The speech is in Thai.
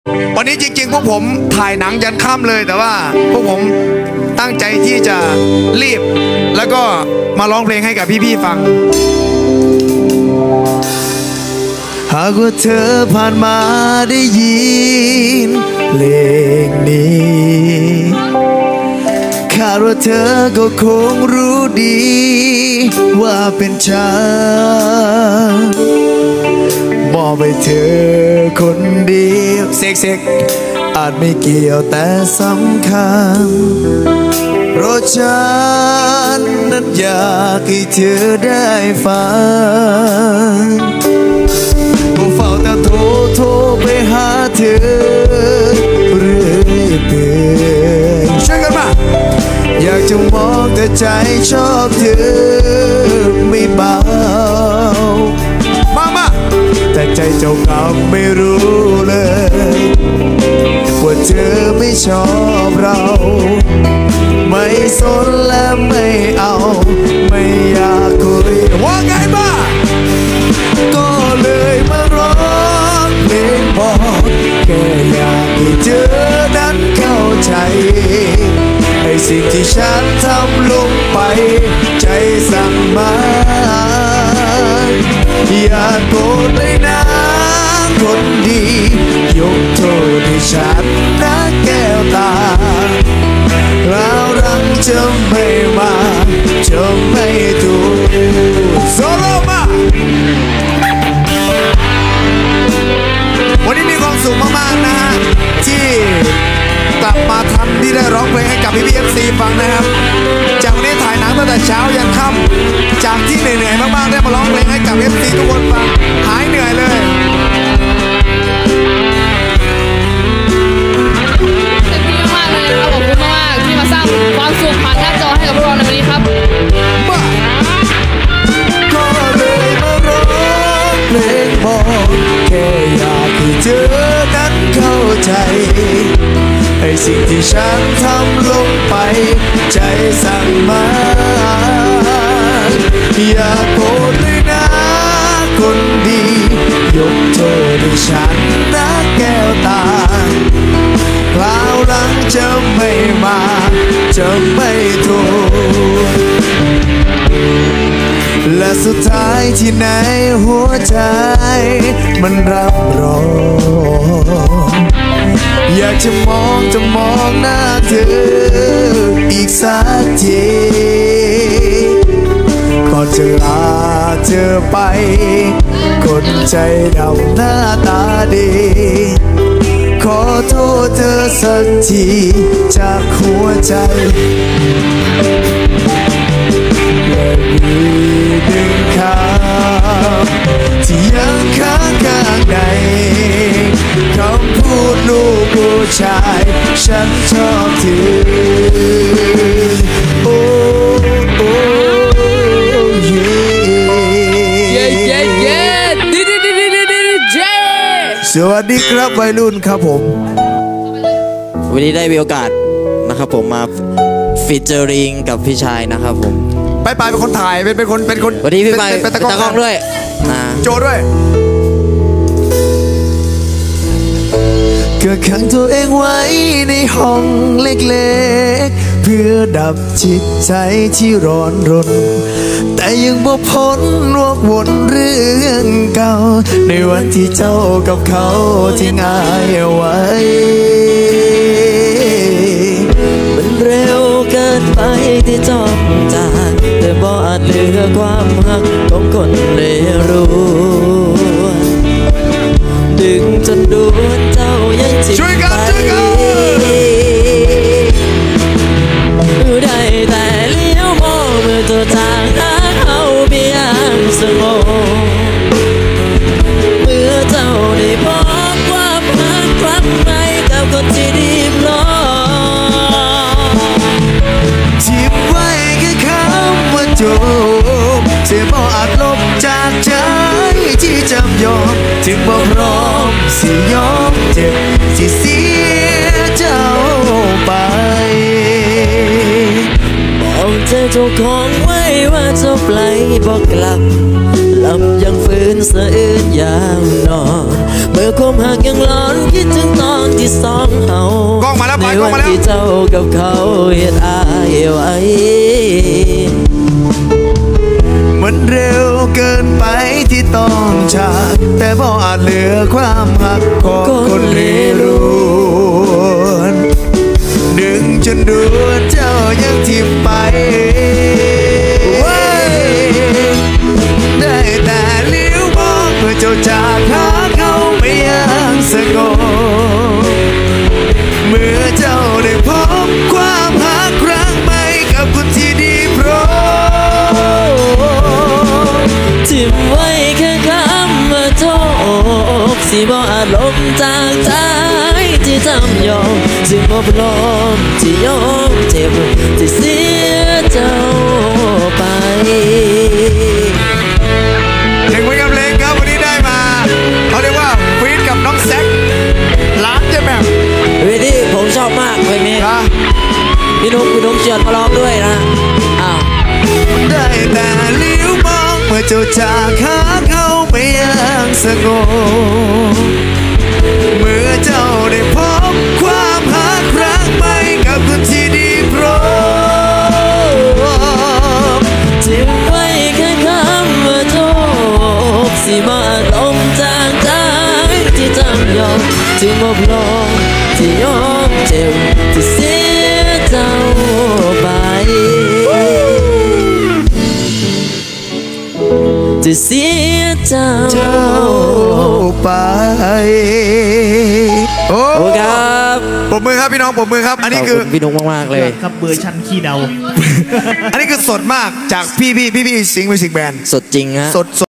วันนี้จริงๆพวกผมถ่ายหนังยันค่ำเลยแต่ว่าพวกผมตั้งใจที่จะรีบแล้วก็มาร้องเพลงให้กับพี่ๆฟังหากว่าเธอผ่านมาได้ยินเพลงนี้คาดว่าเธอก็คงรู้ดีว่าเป็นฉันมอบให้เธอคนเดียวเสกอาจไม่เกี่ยวแต่สำคัญเพราะฉันนั้นอยากให้เธอได้ฟังก็เฝ้าแต่โทรไปหาเธอเรื่อยเปื่อยช่วยกันมาอยากจะมองแต่ใจชอบเธอไม่เบามาแต่ใจเจ้ากลับไม่รู้เลยว่าเธอไม่ชอบเราไม่สนและไม่เอาไม่อยากคุยว่าไงบ้างก็เลยมาร้องเพลงบอกแค่อยากให้เธอนั้นเข้าใจไอ้สิ่งที่ฉันทำลงไปใจสั่งมาอย่าโกรธเลยนะคนดียกโทษให้ฉันนะแก้วตาแล้วรักจะไม่มาจะไม่ถูกโซโลมาวันนี้มีความสุขมากๆนะฮะที่กลับมาทันที่ได้ร้องเพลงให้กับพี่ๆ FC ฟังนะครับจากวันนี้ถ่ายหนังตั้งแต่เช้ายันค่ำจากที่เหนื่อยๆมากๆได้มาร้องเพลงให้กับ FC ทุกคนฟังหายเหนื่อยเลยมากเลยนะครับขอบคุณมากๆที่มาสร้างความสุขผ่านหน้าจอให้กับพวกเราในวันนี้ครับก็เลยมาร้องเพลงบอกแค่อยากให้เธอนั้นเข้าใจไอ้สิ่งที่ฉันทำลงไปใจสั่งมาอย่าโกรธเลยนะคนดียกโทษให้ฉันนะแก้วตาคราวหลังจะไม่มาจะไม่โทษและสุดท้ายที่ไหนหัวใจมันรับรองอยากจะมองหน้าเธออีกสักทีก่อนจะลาเธอไปคนใจดำหน้าตาดีขอโทษเธอสักทีจากหัวใจและมีหนึ่งคำที่ยังค้างข้างในคำพูดลูกผู้ชายฉันชอบเธอโอ้โอ้เย่เย้ดิเจสวัสดีครับวัยรุ่นครับผมวันนี้ได้มีโอกาสนะครับผมมาฟีเจอริงกับพี่ชายนะครับผมไปเป็นคนถ่ายเป็นคนวันนี้พี่ไปเป็นตากล้องด้วยโจด้วยก็ขังตัวเองไว้ในห้องเล็กๆเพื่อดับจิตใจที่ร้อนรนแต่ยังบ่พ้นวกวนเรื่องเก่าในวันที่เจ้ากับเขาทิ้งอายเอาไว้มันเร็วเกินไปที่จ้องจากแต่บ่อาจเหลือความรักของคนเลวรู้ดึงจนดวงเจ้ายังจิตไปได้แต่เลี้ยวมองเมื่อตัวทางหาเขาเพียงสงบเมื่อเจ้าได้พบความรักครั้งใหม่กับคนที่ดีพร้อมทิ้งไว้แค่คำว่าจบเสียบ่อาจลบจากใจที่จำยอมถึงบ่พร้อมสิยอมเจ็บที่เสียเจ้าไปบอกใจเจ้าของไว้ว่าจบไหลบอกกลับ ลบยังฟื้นสะอื้นยาวนอนเมื่อความหักยังร้อนคิดถึงตอนที่สองเฮากล้องมาแล้วในไปกล้วัองมาแล้วที่เจ้ากับเขาเฮ็ดอายไว้มันเร็วเกินไปที่ต้องจากแต่บ่อาจเหลือความหักของคนเลรวนดึงจนดวนเจ้ายังทิ่มไปได้แต่เลี้ยวมองเมื่อเจ้าจากหาเขาไม่ยังสงบเมื่อเจ้าได้พบความหักครั้งใหม่กับคนที่ดีพร้อมทิ่มไว้แค่คำว่าโทษสิบ่อาจลมจากใจที่จำยอมสิบ่พร้อมที่ยอมเจ็บที่เสียเจ้าไปหนึ่งผลงานเพลงครับวันนี้ได้มาเขาเรียกว่าฟีดกับน้องแซคร้านเจ๊แหม่มเวทีผมชอบมากเพลงนี้นะพี่นุ๊กเชิญมาร้องด้วยนะอ้าวได้แต่เลี้ยวมองเมื่อเจ้าจากหาเขาไม่ยังสงบเมื่อเจ้าได้พบความหักครั้งใหม่กับคนที่ดีพร้อมทิ้งไว้แค่คำว่าโทษสิมาลมจางใจที่จำยอมที่บ่พร้อมที่ยอมเจ็บที่เสียเจ้าไปที่เสียเจ้าเจ้าไปโอ้โอ้ครับปรบมือครับพี่น้องปรบมือครับ อันนี้ขอบคือคุณพี่นุ๊กมากๆเลยครับเบอร์ชันขี้เดาอันนี้คือสดมากจากพี่สิงห์มิวสิกแบนด์สดจริงฮะสด